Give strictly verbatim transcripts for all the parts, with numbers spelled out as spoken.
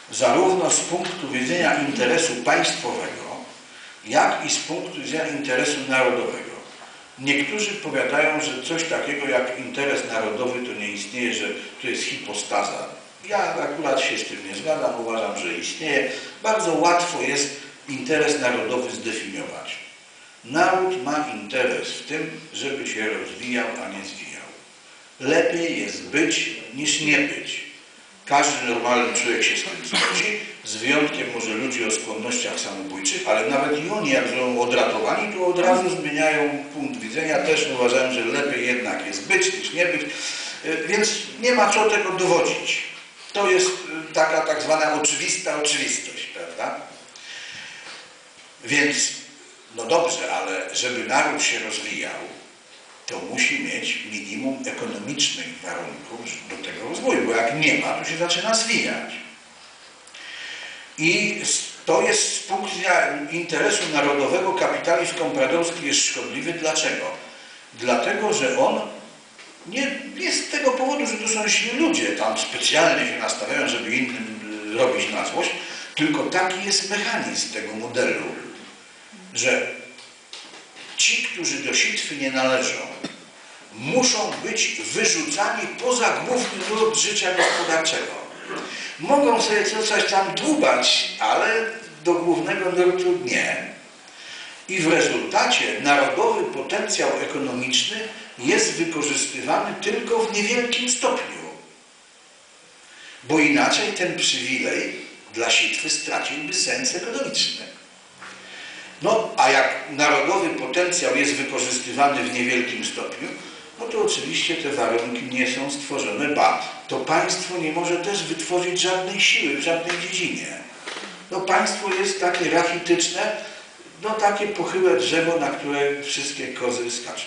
zarówno z punktu widzenia interesu państwowego, jak i z punktu widzenia interesu narodowego. Niektórzy powiadają, że coś takiego jak interes narodowy to nie istnieje, że to jest hipostaza. Ja akurat się z tym nie zgadzam, uważam, że istnieje. Bardzo łatwo jest interes narodowy zdefiniować. Naród ma interes w tym, żeby się rozwijał, a nie zwijał. Lepiej jest być, niż nie być. Każdy normalny człowiek się z tym zgodzi, z wyjątkiem może ludzi o skłonnościach samobójczych, ale nawet i oni, jak są odratowani, to od razu zmieniają punkt widzenia. Też uważają, że lepiej jednak jest być, niż nie być. Więc nie ma co tego dowodzić. To jest taka tak zwana oczywista oczywistość, prawda? Więc, no dobrze, ale żeby naród się rozwijał, to musi mieć minimum ekonomicznych warunków do tego rozwoju, bo jak nie ma, to się zaczyna zwijać. I to jest z punktu widzenia interesu narodowego kapitalizm kompradorski jest szkodliwy. Dlaczego? Dlatego, że on nie jest z tego powodu, że to są źli ludzie, tam specjalnie się nastawiają, żeby innym robić na złość, tylko taki jest mechanizm tego modelu, że ci, którzy do sitwy nie należą, muszą być wyrzucani poza główny nurt życia gospodarczego. Mogą sobie coś tam dłubać, ale do głównego nurtu nie. I w rezultacie narodowy potencjał ekonomiczny jest wykorzystywany tylko w niewielkim stopniu. Bo inaczej ten przywilej dla sitwy straciłby sens ekonomiczny. No, a jak narodowy potencjał jest wykorzystywany w niewielkim stopniu, no to oczywiście te warunki nie są stworzone, ba, to państwo nie może też wytworzyć żadnej siły w żadnej dziedzinie. No państwo jest takie rachityczne, no takie pochyłe drzewo, na które wszystkie kozy skaczą.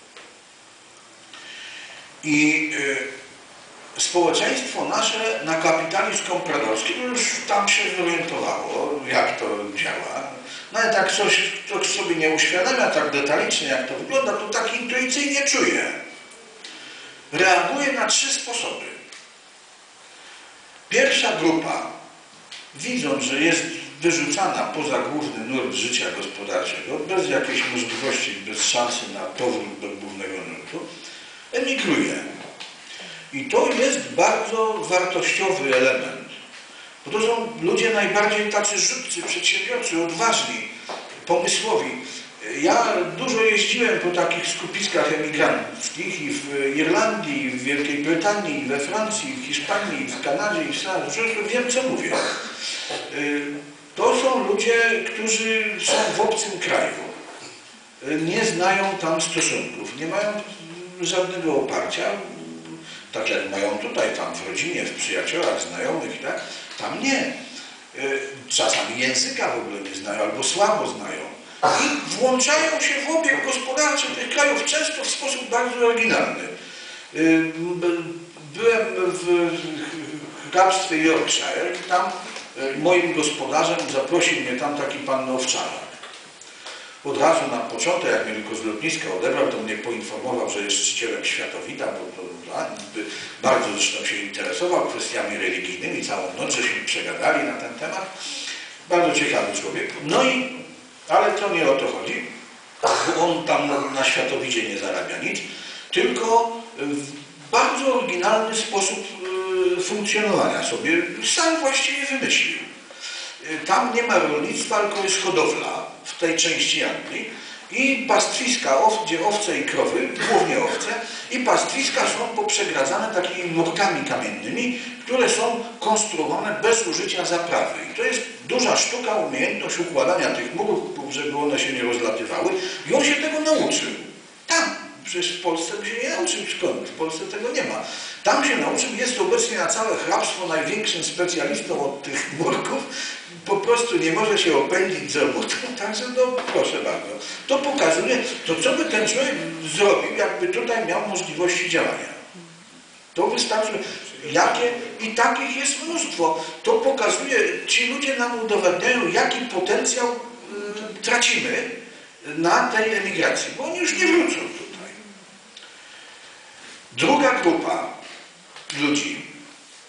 I y, społeczeństwo nasze na kapitalizm kompradorski już tam się zorientowało, jak to działa. Nawet jak coś, ktoś sobie nie uświadamia tak detalicznie, jak to wygląda, to tak intuicyjnie czuje. Reaguje na trzy sposoby. Pierwsza grupa, widząc, że jest wyrzucana poza główny nurt życia gospodarczego, bez jakiejś możliwości, bez szansy na powrót do głównego nurtu, emigruje. I to jest bardzo wartościowy element. Bo to są ludzie najbardziej tacy rzutcy, przedsiębiorcy, odważni, pomysłowi. Ja dużo jeździłem po takich skupiskach emigranckich i w Irlandii, i w Wielkiej Brytanii, i we Francji, i w Hiszpanii, i w Kanadzie, i w Stanach. Przecież wiem, co mówię. To są ludzie, którzy są w obcym kraju. Nie znają tam stosunków, nie mają żadnego oparcia. Tak jak mają tutaj, tam w rodzinie, w przyjaciołach, znajomych, tak? Tam nie. Czasami języka w ogóle nie znają, albo słabo znają. I włączają się w obieg gospodarczy tych krajów, często w sposób bardzo oryginalny. Byłem w hrabstwie Yorkshire i tam moim gospodarzem zaprosił mnie tam taki pan owczarzak. Od razu na początek, jak mnie tylko z lotniska odebrał, to mnie poinformował, że jest czcicielem światowita, bo to, a, bardzo zresztą się interesował kwestiami religijnymi, całą noc żeśmy przegadali na ten temat. Bardzo ciekawy człowiek. No i, ale to nie o to chodzi, bo on tam na, na światowidzie nie zarabia nic, tylko w bardzo oryginalny sposób y, funkcjonowania sobie sam właściwie wymyślił. Y, tam nie ma rolnictwa, tylko jest hodowla w tej części Anglii i pastwiska, gdzie owce i krowy, głównie owce, i pastwiska są poprzegadzane takimi murkami kamiennymi, które są konstruowane bez użycia zaprawy. I to jest duża sztuka, umiejętność układania tych murów, żeby one się nie rozlatywały. I on się tego nauczył. Tam. Przecież w Polsce by się nie nauczył. Skąd? W Polsce tego nie ma. Tam się nauczył. Jest obecnie na całe hrabstwo największym specjalistą od tych murków. Po prostu nie może się opędzić z robotą. Także no proszę bardzo. To pokazuje, to co by ten człowiek zrobił, jakby tutaj miał możliwości działania. To wystarczy. Jakie? I takich jest mnóstwo. To pokazuje, ci ludzie nam udowadniają, jaki potencjał y, tracimy na tej emigracji, bo oni już nie wrócą tutaj. Druga grupa ludzi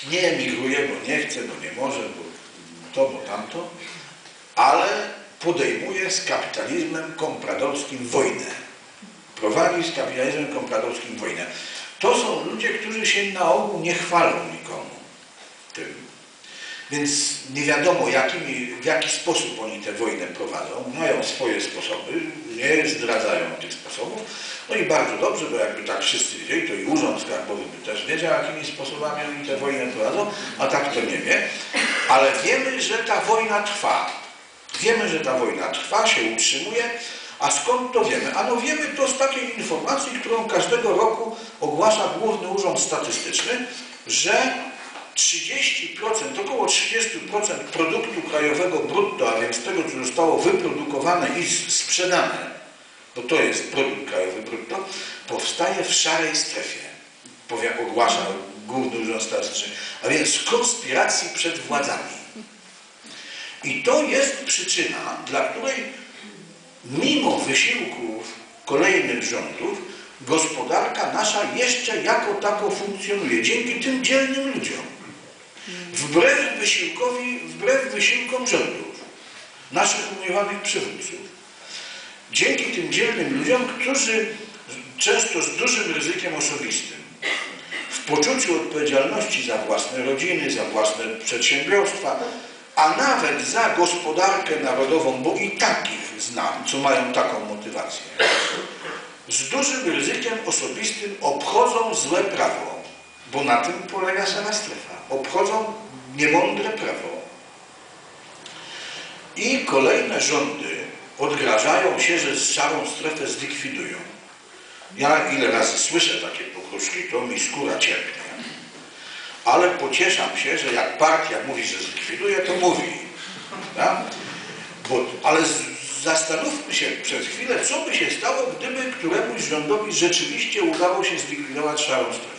nie emigruje, bo nie chce, bo nie może, bo to, bo tamto, ale podejmuje z kapitalizmem kompradorskim wojnę. Prowadzi z kapitalizmem kompradorskim wojnę. To są ludzie, którzy się na ogół nie chwalą nikomu tym. Więc nie wiadomo, jakimi, w jaki sposób oni tę wojnę prowadzą. Mają swoje sposoby, nie zdradzają tych sposobów. No i bardzo dobrze, bo jakby tak wszyscy wiedzieli, to i Urząd Skarbowy by też wiedział, jakimi sposobami oni tę wojnę prowadzą, a tak to nie wie. Ale wiemy, że ta wojna trwa. Wiemy, że ta wojna trwa, się utrzymuje. A skąd to wiemy? Ano wiemy to z takiej informacji, którą każdego roku ogłasza Główny Urząd Statystyczny, że trzydzieści procent, około trzydzieści procent produktu krajowego brutto, a więc tego, co zostało wyprodukowane i sprzedane, bo to jest produkt krajowy brutto, powstaje w szarej strefie, ogłasza Główny Urząd Statystyczny, a więc z konspiracji przed władzami. I to jest przyczyna, dla której mimo wysiłków kolejnych rządów gospodarka nasza jeszcze jako tako funkcjonuje, dzięki tym dzielnym ludziom. Wbrew wysiłkowi, wbrew wysiłkom rządów, naszych umiłowanych przywódców. Dzięki tym dzielnym ludziom, którzy często z dużym ryzykiem osobistym, w poczuciu odpowiedzialności za własne rodziny, za własne przedsiębiorstwa, a nawet za gospodarkę narodową, bo i takich znam, co mają taką motywację, z dużym ryzykiem osobistym obchodzą złe prawo, bo na tym polega szara strefa. Obchodzą niemądre prawo. I kolejne rządy odgrażają się, że szarą strefę zlikwidują. Ja ile razy słyszę takie pogróżki, to mi skóra cierpnie. Ale pocieszam się, że jak partia mówi, że zlikwiduje, to mówi. Tak? Bo, ale z, zastanówmy się przez chwilę, co by się stało, gdyby któremuś rządowi rzeczywiście udało się zlikwidować szarą strefę.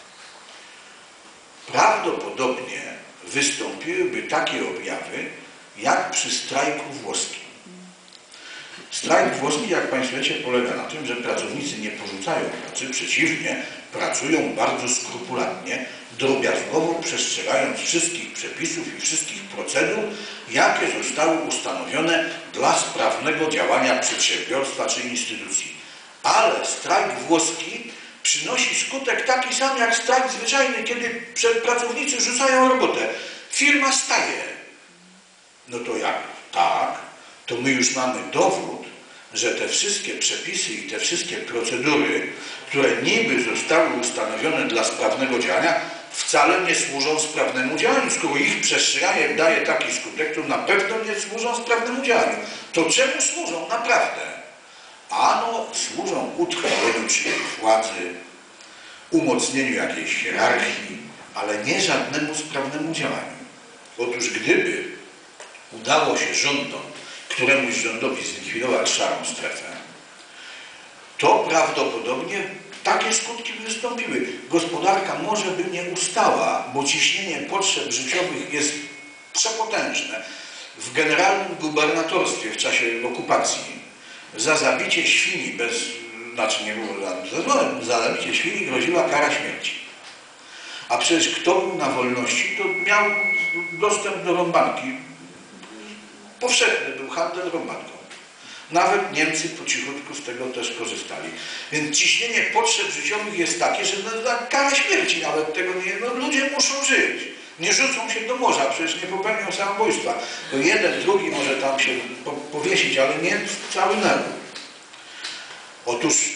Prawdopodobnie wystąpiłyby takie objawy, jak przy strajku włoskim. Strajk włoski, jak Państwo wiecie, polega na tym, że pracownicy nie porzucają pracy, przeciwnie, pracują bardzo skrupulatnie, drobiazgowo przestrzegając wszystkich przepisów i wszystkich procedur, jakie zostały ustanowione dla sprawnego działania przedsiębiorstwa czy instytucji. Ale strajk włoski przynosi skutek taki sam jak strajk zwyczajny, kiedy pracownicy rzucają robotę. Firma staje. No to jak? Tak, to my już mamy dowód, że te wszystkie przepisy i te wszystkie procedury, które niby zostały ustanowione dla sprawnego działania, wcale nie służą sprawnemu działaniu. Skoro ich przestrzeganie daje taki skutek, to na pewno nie służą sprawnemu działaniu. To czemu służą naprawdę? Ano służą utrwaleniu czyjej władzy, umocnieniu jakiejś hierarchii, ale nie żadnemu sprawnemu działaniu. Otóż gdyby udało się rządom, któremuś rządowi zlikwidować szarą strefę, to prawdopodobnie takie skutki by wystąpiły. Gospodarka może by nie ustała, bo ciśnienie potrzeb życiowych jest przepotężne. W generalnym gubernatorstwie w czasie okupacji za zabicie świni bez, znaczy nie było zezwolenia, za zabicie świni groziła kara śmierci. A przecież kto był na wolności, to miał dostęp do rąbanki. Powszechny był handel rąbanką. Nawet Niemcy po cichutku z tego też korzystali. Więc ciśnienie potrzeb życiowych jest takie, że no, kara śmierci nawet tego nie... No, ludzie muszą żyć. Nie rzucą się do morza, przecież nie popełnią samobójstwa. To jeden, drugi może tam się po, powiesić, ale nie cały naród. Otóż e,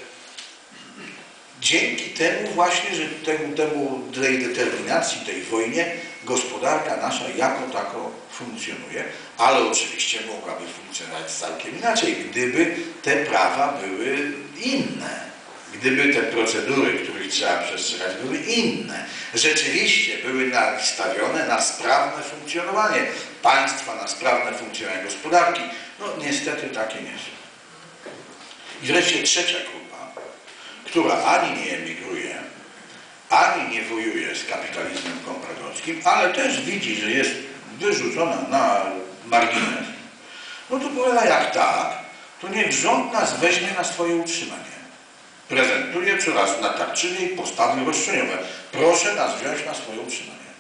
dzięki temu właśnie, że temu, temu, tej determinacji, tej wojnie, gospodarka nasza jako tako funkcjonuje, ale oczywiście mogłaby funkcjonować całkiem inaczej, gdyby te prawa były inne. Gdyby te procedury, których trzeba przestrzegać, były inne. Rzeczywiście były nastawione na sprawne funkcjonowanie państwa, na sprawne funkcjonowanie gospodarki. No niestety takie nie są. I wreszcie trzecia grupa, która ani nie emigruje, ani nie wojuje z kapitalizmem kompradorskim, ale też widzi, że jest wyrzucona na margines, no to powiada, jak tak, to niech rząd nas weźmie na swoje utrzymanie. Prezentuję coraz natarczywiej postawy roszczeniowe. Proszę nas wziąć na swoje utrzymanie.